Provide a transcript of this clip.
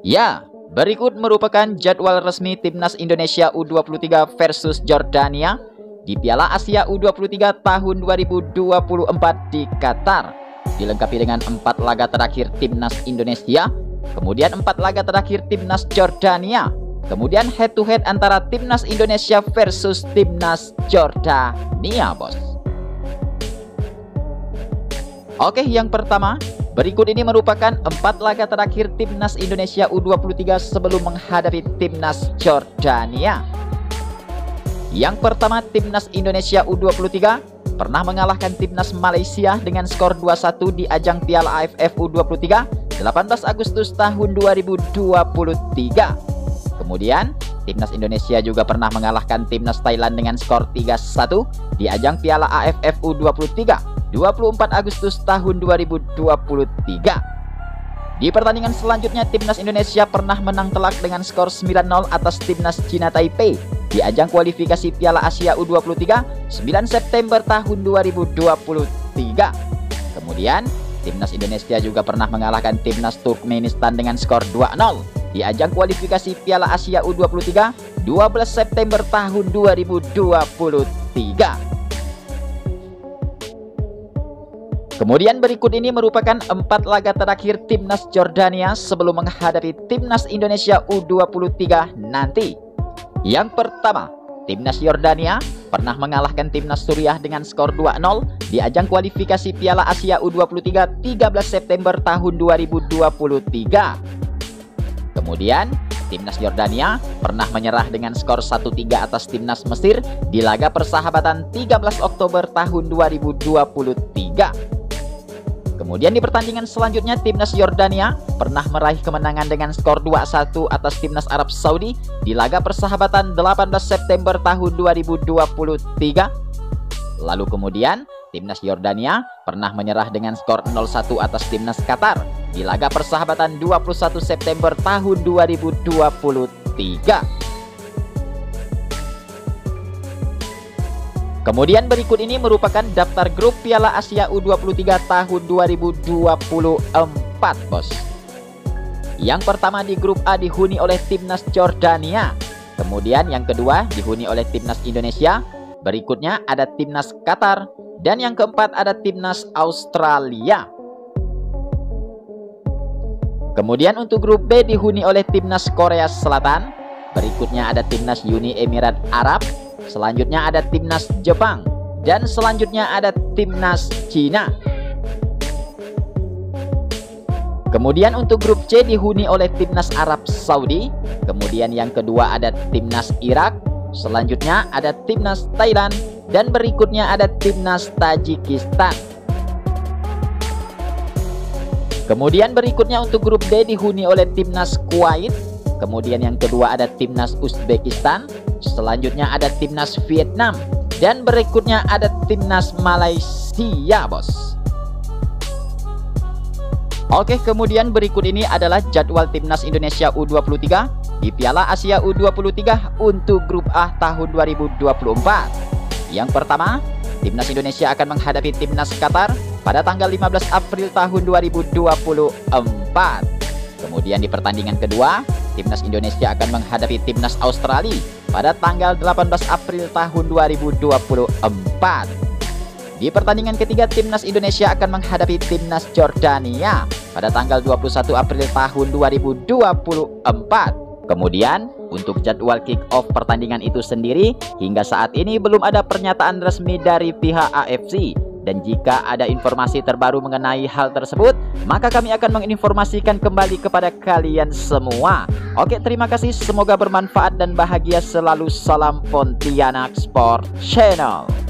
Ya, berikut merupakan jadwal resmi Timnas Indonesia U23 versus Jordania di Piala Asia U23 tahun 2024 di Qatar. Dilengkapi dengan 4 laga terakhir Timnas Indonesia, kemudian 4 laga terakhir Timnas Jordania, kemudian head to head antara Timnas Indonesia versus Timnas Jordania, bos. Oke, yang pertama, berikut ini merupakan 4 laga terakhir Timnas Indonesia U23 sebelum menghadapi Timnas Jordania. Yang pertama, Timnas Indonesia U23 pernah mengalahkan Timnas Malaysia dengan skor 2-1 di ajang Piala AFF U23 18 Agustus tahun 2023. Kemudian, Timnas Indonesia juga pernah mengalahkan Timnas Thailand dengan skor 3-1 di ajang Piala AFF U23 24 Agustus tahun 2023. Di pertandingan selanjutnya, Timnas Indonesia pernah menang telak dengan skor 9-0 atas Timnas China Taipei di ajang kualifikasi Piala Asia U23 9 September tahun 2023. Kemudian, Timnas Indonesia juga pernah mengalahkan Timnas Turkmenistan dengan skor 2-0 di ajang kualifikasi Piala Asia U23 12 September tahun 2023. Kemudian berikut ini merupakan 4 laga terakhir Timnas Jordania sebelum menghadapi Timnas Indonesia U23 nanti. Yang pertama, Timnas Jordania pernah mengalahkan Timnas Suriah dengan skor 2-0 di ajang kualifikasi Piala Asia U23 13 September tahun 2023. Kemudian, Timnas Jordania pernah menyerah dengan skor 1-3 atas Timnas Mesir di laga persahabatan 13 Oktober tahun 2023. Kemudian di pertandingan selanjutnya, Timnas Jordania pernah meraih kemenangan dengan skor 2-1 atas Timnas Arab Saudi di laga persahabatan 18 September tahun 2023. Lalu kemudian, Timnas Jordania pernah menyerah dengan skor 0-1 atas Timnas Qatar di laga persahabatan 21 September tahun 2023. Kemudian berikut ini merupakan daftar grup Piala Asia U23 tahun 2024, bos. Yang pertama di grup A dihuni oleh Timnas Jordania. Kemudian yang kedua dihuni oleh Timnas Indonesia. Berikutnya ada Timnas Qatar. Dan yang keempat ada Timnas Australia. Kemudian untuk grup B dihuni oleh Timnas Korea Selatan. Berikutnya ada Timnas Uni Emirat Arab. Selanjutnya ada Timnas Jepang. Dan selanjutnya ada Timnas Cina. Kemudian untuk grup C dihuni oleh Timnas Arab Saudi. Kemudian yang kedua ada Timnas Irak. Selanjutnya ada Timnas Thailand. Dan berikutnya ada Timnas Tajikistan. Kemudian berikutnya untuk grup D dihuni oleh Timnas Kuwait. Kemudian yang kedua ada Timnas Uzbekistan. Selanjutnya ada Timnas Vietnam. Dan berikutnya ada Timnas Malaysia, bos. Oke, kemudian berikut ini adalah jadwal Timnas Indonesia U23 di Piala Asia U23 untuk grup A tahun 2024. Yang pertama, Timnas Indonesia akan menghadapi Timnas Qatar pada tanggal 15 April tahun 2024. Kemudian di pertandingan kedua, Timnas Indonesia akan menghadapi Timnas Australia pada tanggal 18 April tahun 2024. Di pertandingan ketiga, Timnas Indonesia akan menghadapi Timnas Jordania pada tanggal 21 April tahun 2024. Kemudian, untuk jadwal kick-off pertandingan itu sendiri, hingga saat ini belum ada pernyataan resmi dari pihak AFC. Dan jika ada informasi terbaru mengenai hal tersebut, maka kami akan menginformasikan kembali kepada kalian semua. Oke, terima kasih. Semoga bermanfaat dan bahagia selalu. Salam Pontianak Sport Channel.